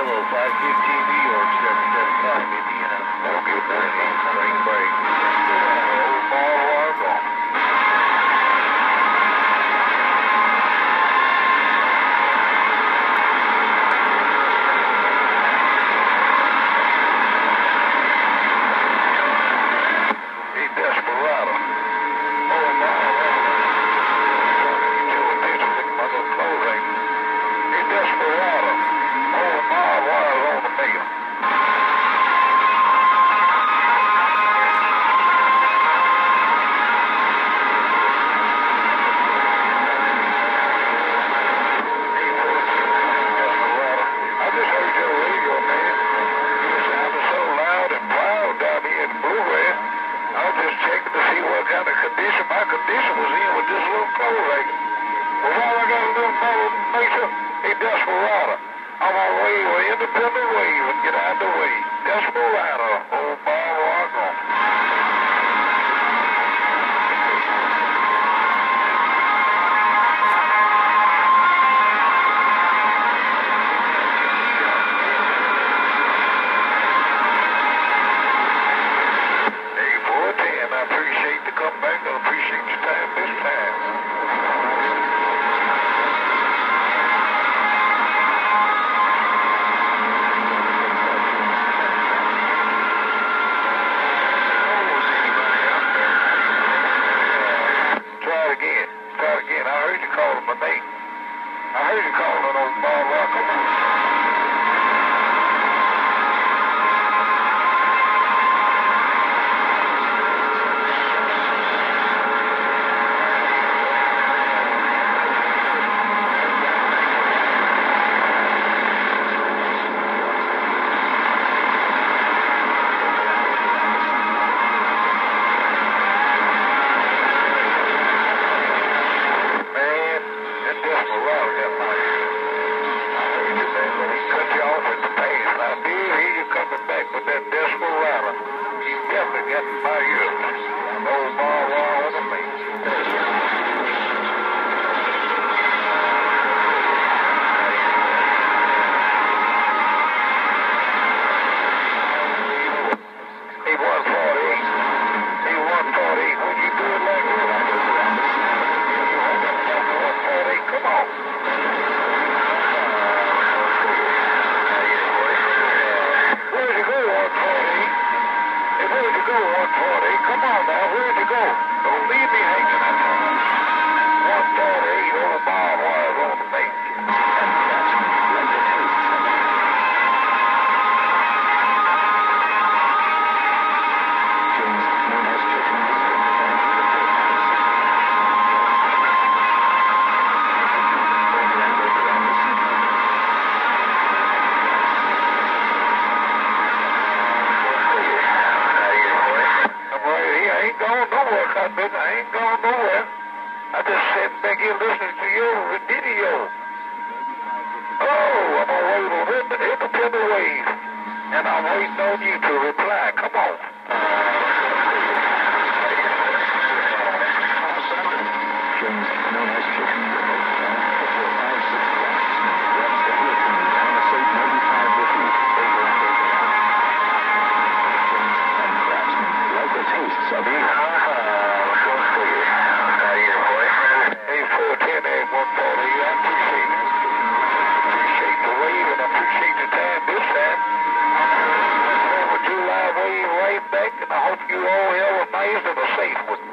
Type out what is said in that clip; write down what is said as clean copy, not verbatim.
Hello, 515 New York, 775 Indiana. Okay, spring break. Old Barb Wire gone. Hey, Desperado. Old Barb Wire. My little clothing. Hey, Desperado. Old Barb Wire on the mail. My condition was in with this little cold right. Well, while I got a little more nature, hey, Desperado, I'm on the way, we're independent wave and get out of the way. Desperado, old Barb Wire gone. Hey, 410, I appreciate the comeback. I appreciate your time this time. Try it again. I heard you calling my name. I heard you calling old Barb Wire. Come on. Come on now, where'd you go? Don't leave me hanging out there. 148, old Barb Wire on the make. I ain't going nowhere. I just sat back here listening to your video. Oh, I'm on wave on independent wave. And I'm waiting on you to reply. Come on. You all have a nice and a safe one.